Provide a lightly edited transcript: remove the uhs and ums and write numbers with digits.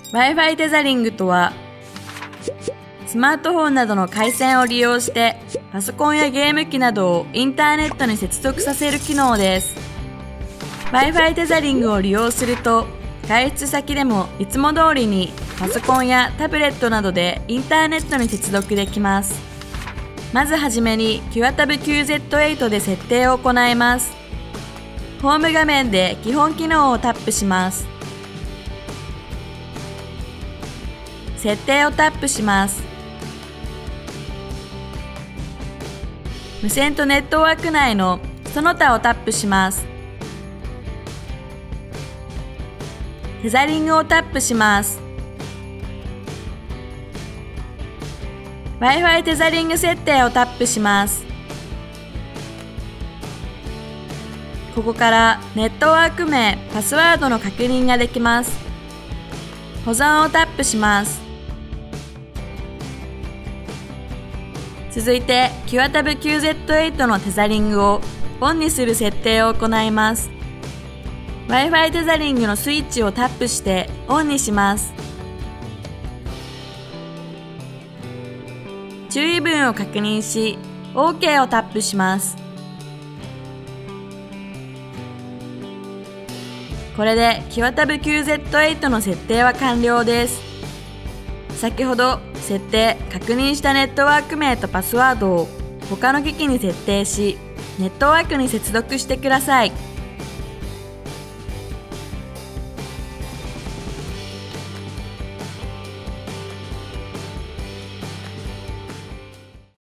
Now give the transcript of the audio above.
Wi-Fi テザリングとは、スマートフォンなどの回線を利用してパソコンやゲーム機などをインターネットに接続させる機能です。Wi-Fi テザリングを利用すると、外出先でもいつも通りにパソコンやタブレットなどでインターネットに接続できます。まずはじめに QATAB9Z8 で設定を行います。ホーム画面で基本機能をタップします。設定をタップします。無線とネットワーク内のその他をタップします。テザリングをタップします。Wi-Fi テザリング設定をタップします。ここからネットワーク名、パスワードの確認ができます。保存をタップします。続いて QATAB9Z8 のテザリングをオンにする設定を行います。Wi-Fi テザリングのスイッチをタップしてオンにします。注意文を確認し、OK をタップします。これで QATAB9Z8 の設定は完了です。先ほど設定・確認したネットワーク名とパスワードを他の機器に設定し、ネットワークに接続してください。